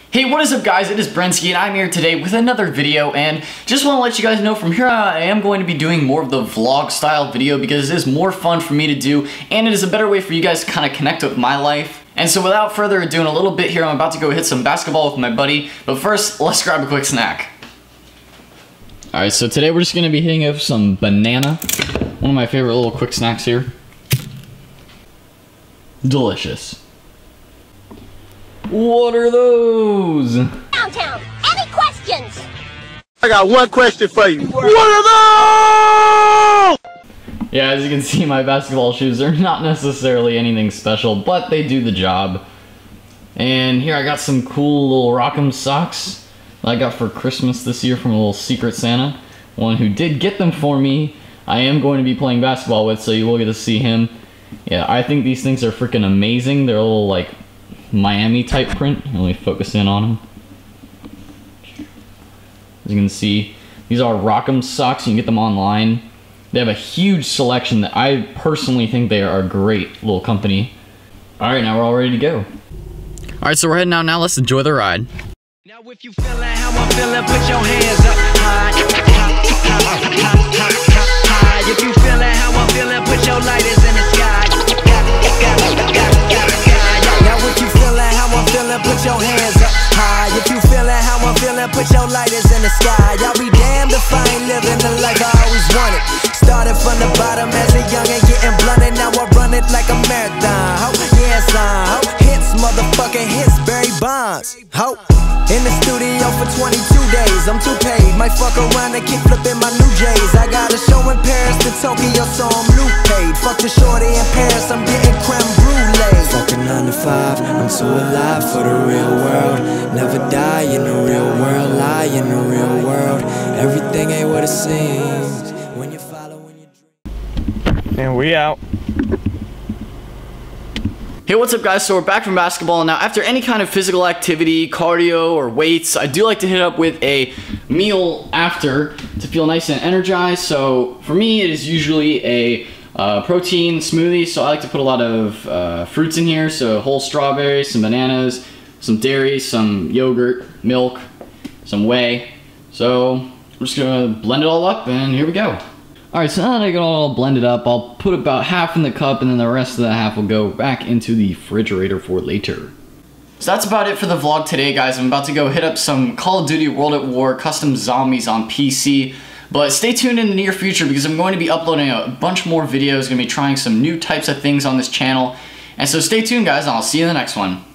Hey, what is up guys, it is Brensky and I'm here today with another video, and just want to let you guys know from here I am going to be doing more of the vlog style video because it is more fun for me to do and it is a better way for you guys to kind of connect with my life. And so without further ado, in a little bit here I'm about to go hit some basketball with my buddy, but first let's grab a quick snack. Alright, so today we're just going to be hitting up some banana, one of my favorite little quick snacks here. Delicious. What are those? Downtown, any questions? I got one question for you. What are those? Yeah, as you can see, my basketball shoes are not necessarily anything special, but they do the job. And here I got some cool little Rock'em socks that I got for Christmas this year from a little Secret Santa. One who did get them for me, I am going to be playing basketball with, so you will get to see him. Yeah, I think these things are freaking amazing. They're a little like Miami type print. Let me focus in on them. As you can see, these are Rock'em socks. You can get them online. They have a huge selection that I personally think they are a great little company. Alright, now we're all ready to go. Alright, so we're heading out now. Let's enjoy the ride. Now if you feeling how I'm feeling, put your hands up high. If you feeling how I'm feeling, put your lighters in the sky. Now if you feeling how I'm feeling, put your hands up high. If you feeling how I'm feeling, put your lighters in the sky. Y'all be damned if I ain't living the life I always wanted. Started from the bottom as a young and getting blunted. Now I run it like a marathon. Ho, yes, ho. Hits, motherfucking hits, Barry Bonds. Ho. In the studio for 22 days, I'm too paid. Might fuck around and keep flipping my new J's. I got a show in Paris to Tokyo, so I'm loot paid. Fuck the shorty in Paris, I'm getting creme brulee. Fucking 9 to 5, I'm too alive for the real world. Never die in the real world, lie in the real world. Everything ain't what it seems when you follow when you dream. And we out. Hey, what's up guys? So we're back from basketball. Now after any kind of physical activity, cardio or weights, I do like to hit up with a meal after to feel nice and energized. So for me it is usually a protein smoothie, so I like to put a lot of fruits in here. So whole strawberries, some bananas, some dairy, some yogurt, milk, some whey. So I'm just gonna blend it all up and here we go. Alright, so now that I got all blended up, I'll put about half in the cup and then the rest of the half will go back into the refrigerator for later. So that's about it for the vlog today, guys. I'm about to go hit up some Call of Duty World at War Custom Zombies on PC. But stay tuned in the near future because I'm going to be uploading a bunch more videos, going to be trying some new types of things on this channel. And so stay tuned, guys, and I'll see you in the next one.